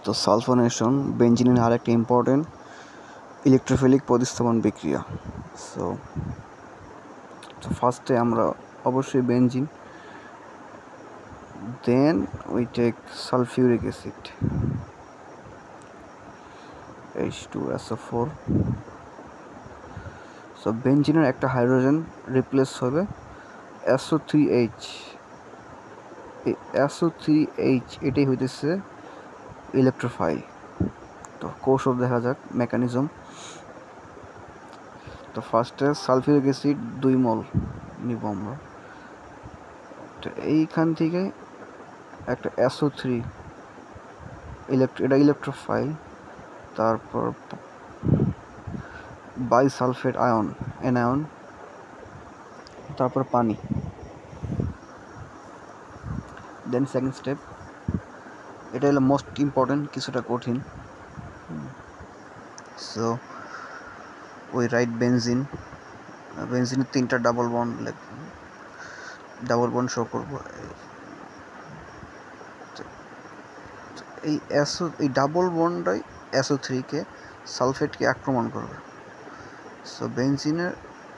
তো সালফোনেশন বেঞ্জিনের আরেকটা important electrophilic প্রতিস্থাপন বিক্রিয়া। সো ফার্স্টে আমরা অবশ্যই benzene, then we take sulphuric acid H2SO4। So বেঞ্জিনের একটা হাইড্রোজেন রিপ্লেস হবে SO3H। এই SO3H এটাই হইতেছে ইলেকট্রোফাইল। তো কৌশল দেখা যাক, মেকানিজম। তো ফার্স্টে সালফিউরিক অ্যাসিড 2 মোল নিব আমরা। তো এইখান থেকে একটা SO3 এটা ইলেকট্রোফাইল, তারপর বাইসালফেট আয়ন অ্যানায়ন, তারপর পানি। দেন সেকেন্ড স্টেপ, এটা হলো মোস্ট ইম্পর্টেন্ট, কিছুটা কঠিন। সো ওই রাইট বেনজিনের 3টা ডাবল বন্ড শো করব। এই ডাবল বন্ডটাই SO3-কে সালফেটকে আক্রমণ করবে। সো বেনজিনের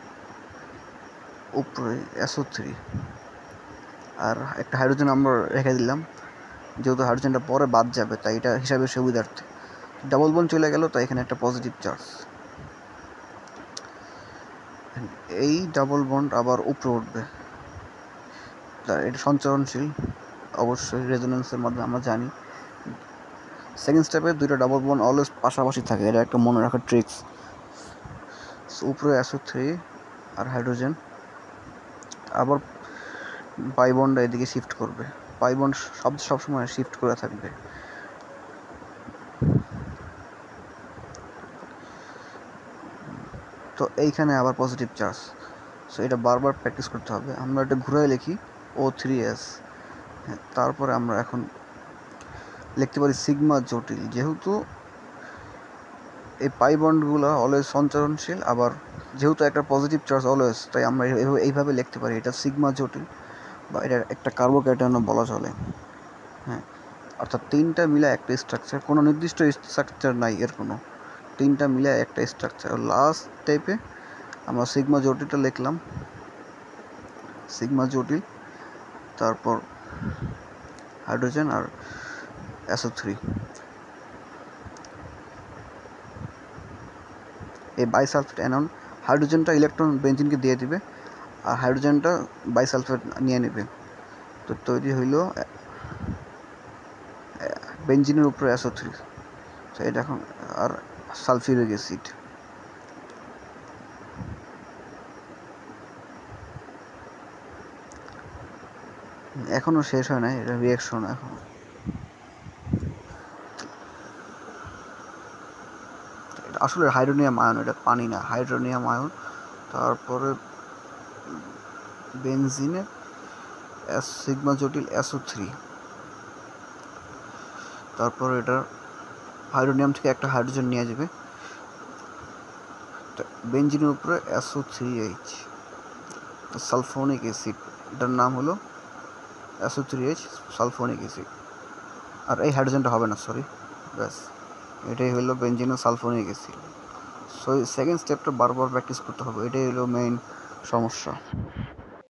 উপরে SO3 আর একটা হাইড্রোজেন আমরা রেখে দিলাম, যেহেতু হাইড্রোজেনটা পরে বাদ যাবে তাই এটা হিসাবে সুবিধার্থে ডাবল বন্ড চলে গেল, তাই এখানে একটা পজিটিভ চার্জ। এই ডাবল বন্ড আবার উপরে উঠবে, এটা সঞ্চরণশীল অবশ্যই, রেজোনেন্সের মাধ্যমে আমরা জানি। সেকেন্ড স্টেপে 2টা ডাবল বন্ড অলওয়েজ পাশাপাশি থাকে, এটা একটা মনে রাখার ট্রিক্স। উপরে SO3 আর হাইড্রোজেন, আবার পাই বন্ডটা এদিকে শিফট করবে, পাই বন্ড সবসময় শিফট করে থাকবে। তো এইখানে আবার পজিটিভ চার্জ। সো এটা বারবার প্র্যাকটিস করতে হবে। আমরা এটা ঘুরাই লিখি O3S। হ্যাঁ, তারপরে আমরা এখন লিখতে পারি সিগমা জটিল, যেহেতু এই পাই বন্ডগুলো অলওয়েজ সঞ্চরণশীল, আবার যেহেতু একটা পজিটিভ চার্জ অলওয়েজ, তাই আমরা এইভাবে লিখতে পারি এটা সিগমা জটিল, বা এটা একটা কার্বোক্যাটায়নও বলা চলে। হ্যাঁ, অর্থাৎ 3টা মিলে একটা স্ট্রাকচার, কোনো নির্দিষ্ট স্ট্রাকচার নাই এর কোনো, 3টা মিলে একটা স্ট্রাকচার। লাস্ট টাইপে আমরা সিগমা জটিলটা লিখলাম, সিগমা জটিল, তারপর হাইড্রোজেন আর SO3। এই বাইসালফেট অ্যানন, হাইড্রোজেনটা ইলেকট্রন বেঞ্জিনকে দিয়ে দিবে আর হাইড্রোজেনটা বাইসালফেট নিয়ে নেবে। তো তৈরি হইল বেঞ্জিনের উপরে SO3। তো এটা এখন আর সালফিউরিক অ্যাসিড। এখনো শেষ হয় না, এটা রিয়াকশন এখন। আসলে হাইড্রোনিয়াম আয়ন, এটা পানি না, হাইড্রোনিয়াম আয়ন। তারপরে বেনজিনে সিগমা জটিল SO3, তারপর এটা হাইড্রোনিয়াম থেকে একটা হাইড্রোজেন নিয়ে যাবে, বেনজিনের উপরে SO3H, সালফোনিক অ্যাসিড, এটার নাম হলো SO3H সালফোনিক অ্যাসিড। আর এই হাইড্রোজেনটা হবে না, সরি, ব্যাস এটাই হলো বেনজিনের সালফোনিক অ্যাসিড। সো সেকেন্ড স্টেপটা বারবার প্র্যাকটিস করতে হবে, এটাই হলো মেইন সমস্যা।